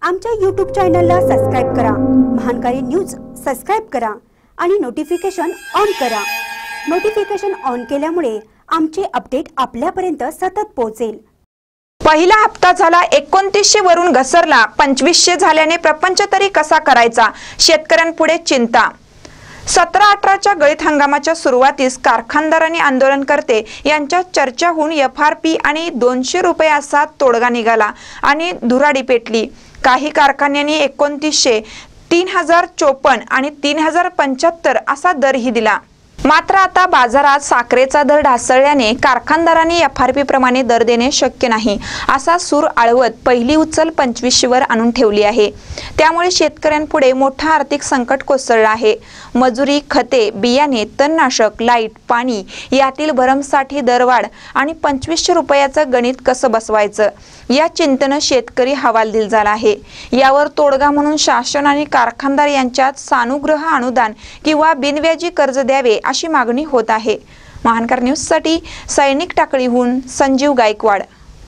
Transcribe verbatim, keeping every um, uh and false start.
आमच्या यूट्यूब चॅनलला सबस्क्राइब करा, महानकारी न्यूज सबस्क्राइब करा आणि नोटिफिकेशन ऑन करा। नोटिफिकेशन ऑन केल्यामुळे आमचे अपडेट आपल्यापर्यंत सतत पोहोचेल। पहिला हप्ता झाला एकोणतीसशे वरून घसरला पंचवीसशे झाल्याने प्रपंच तरी कसा करायचा, शेतकऱ्यांपुढे चिंता। सतरा अठराच्या गळीत हंगामाच्या सुरुवातीस कारखानदार आणि आंदोलनकर्ते यांच्यात चर्चा होऊन एफ आर पी आणि दोनशे रुपये असा तोडगा निघाला आणि धुराडी पेटली। काही कारखान्यांनी एकोणतीसशे, तीन हजार चोपन्न आणि तीन हजार पंच्याहत्तर असा दरही दिला। मात्र आता बाजारात साखरेचा दर ढासळल्याने कारखानदारांनी एफ आर पी प्रमाणे दर देणे शक्य नाही असा सूर आळवत पहिली उचल पंचवीसशे वर आणून ठेवली आहे। त्यामुळे शेतकऱ्यांपुढे मोठा आर्थिक संकट कोसळलं आहे। मजुरी, खते, बियाणे, तणनाशक, लाईट, पाणी यातील भरमसाठी दरवाढ आणि पंचवीसशे रुपयाचं गणित कसं बसवायचं या चिंतेने शेतकरी हवालदिल झाला आहे। यावर तोडगा म्हणून शासन आणि कारखानदार यांच्यात सानुग्रह अनुदान किंवा बिनव्याजी कर्ज द्यावे अशी मागणी होत आहे। महानकर न्यूज साठी सैनिक टाकळीहून संजीव गायकवाड।